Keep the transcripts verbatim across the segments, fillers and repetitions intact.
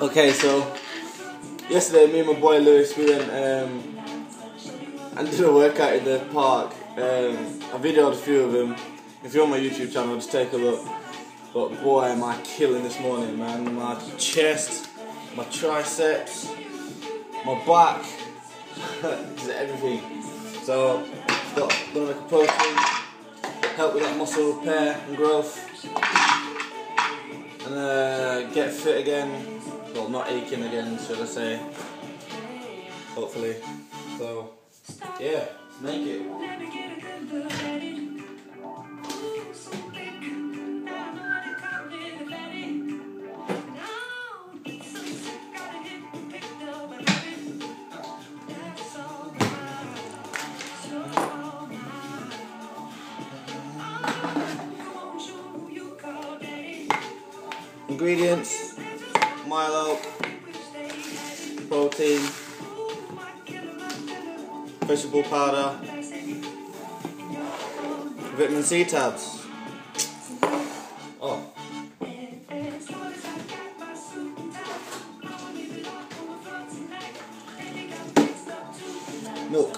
Okay, so yesterday me and my boy Lewis, we went um, and did a workout in the park. Um, I videoed a few of them. If you're on my YouTube channel, just take a look. But boy, am I killing this morning, man. My chest, my triceps, my back, just everything. So, got gonna make a protein, help with that muscle repair and growth, and uh, get fit again. Well, not aching again, should I say? Hopefully. So, yeah, make it. Ingredients: Milo, protein, vegetable powder, vitamin C tabs. Oh. Milk.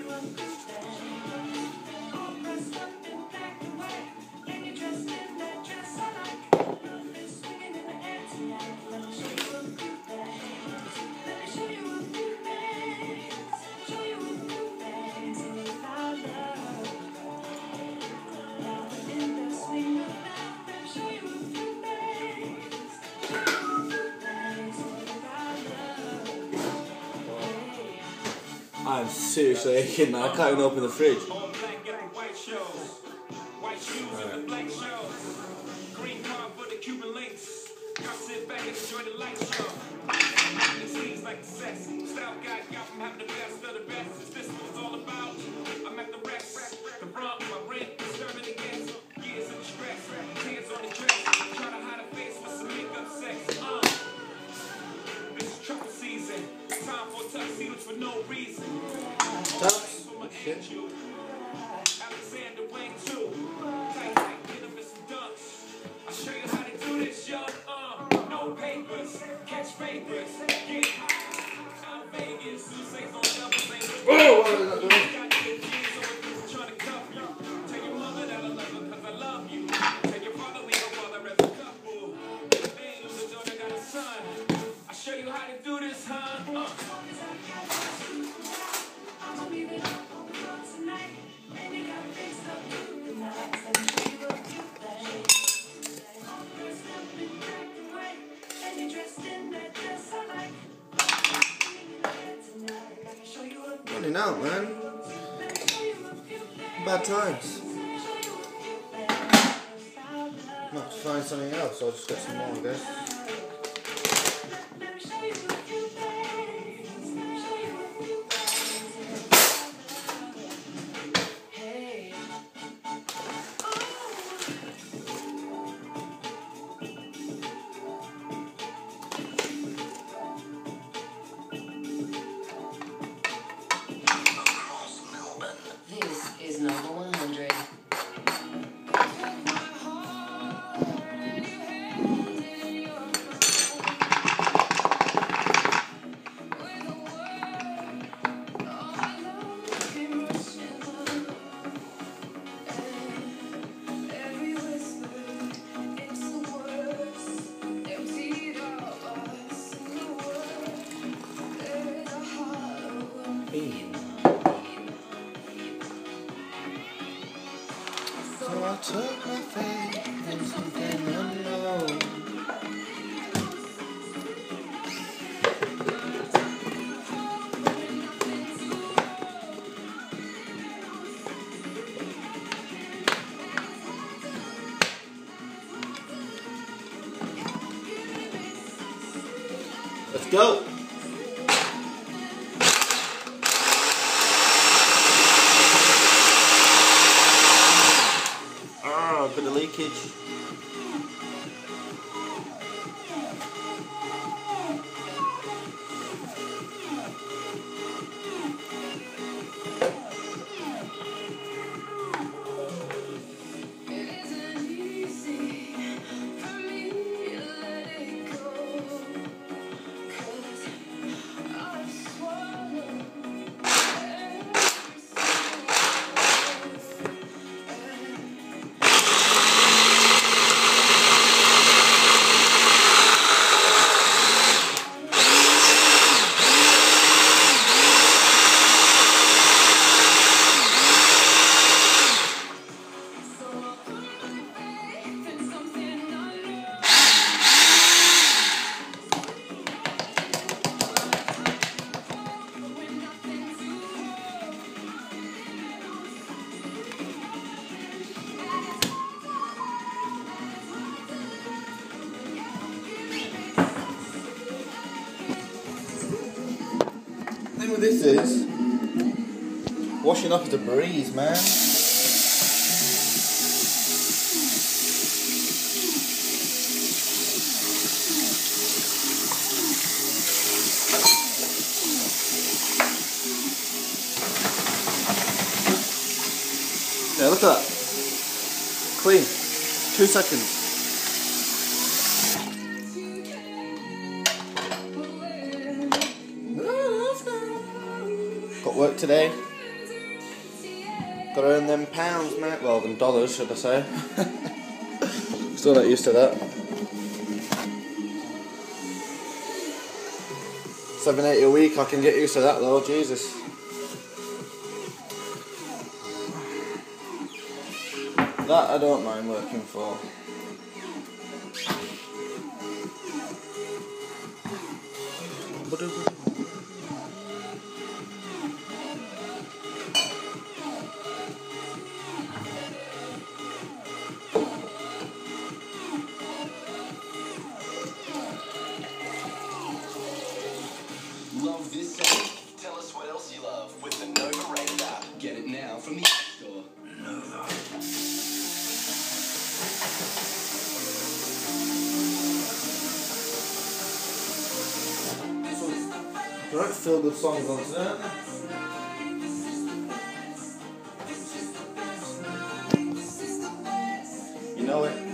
I'm seriously aching, man. I can't even open the fridge. For no reason. Taps? Oh, shit. Alexander Wang too. Tight, tight, get up in some dunks. I'll show you how to do this, yo. Uh, no papers, catch papers, get high. Out Vegas, Sousa's on double things. Oh, what is that doing? Trying to cuff you. Tell your mother that I love her cause I love you. Tell your father we don't bother as a couple. Hey, little daughter got a son. I'll show you how to do this, huh? Uh. Running out, man. Bad times. Might have to find something else, I'll just get some more, I guess. This is number one hundred. So I took my faith in something unknown. Let's go. Ah, a bit of leakage. with this is washing up is a breeze, man. Yeah, look at that. Clean. Two seconds. Got work today. Gotta earn them pounds, mate. Well, them dollars, should I say. Still not used to that. seven eighty a week, I can get used to that though, Jesus. That I don't mind working for. Love this song? Tell us what else you love with the Nova Rated app. Get it now from the App Store. Nova. Right, feel good songs on today. You know it.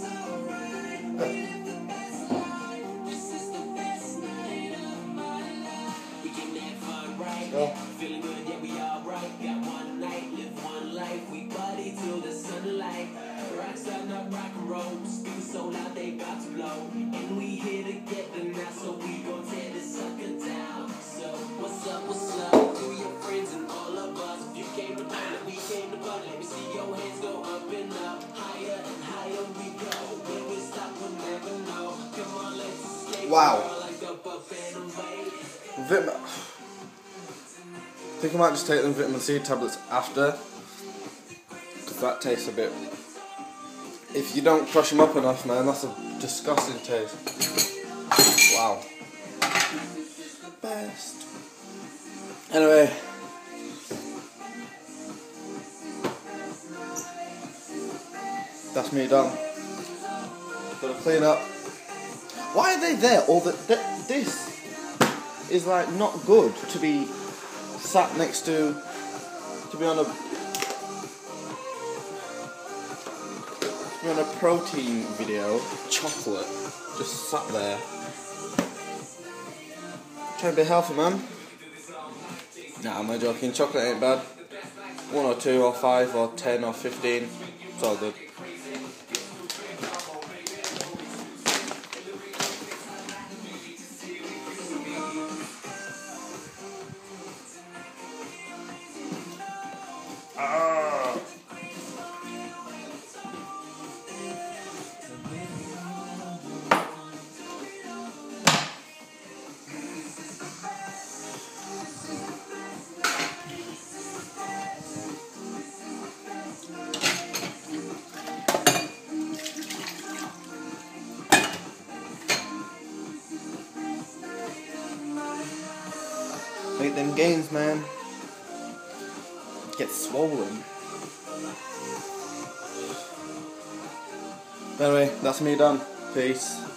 Go. Feeling good, yeah, we all right. Got one night, live one life. We party till the sunlight. Rocks out, not rock and roll. Speak so loud, they got to blow. And we here together now, so we gon' tear this sucker down. So, what's up, what's up? You, your friends, and all of us. If you came to party, we came to party. Let me see your hands go up and up. Higher and higher we go. When we stop, we'll never know. Come on, let's escape. Wow. Like up, up and away. Vitamin. I think I might just take them vitamin C tablets after, because that tastes a bit. If you don't crush them up enough, man, that's a disgusting taste. Wow. Best. Anyway. That's me done. Gotta clean up. Why are they there? All the, the this is like not good to be sat next to to be on a to be on a protein video. Chocolate just sat there. Try to be healthy, man. Nah, am I joking? Chocolate ain't bad. One or two or five or ten or fifteen. It's all good. Ah. Make them gains, man. Get swollen. Anyway, that's me done. Peace.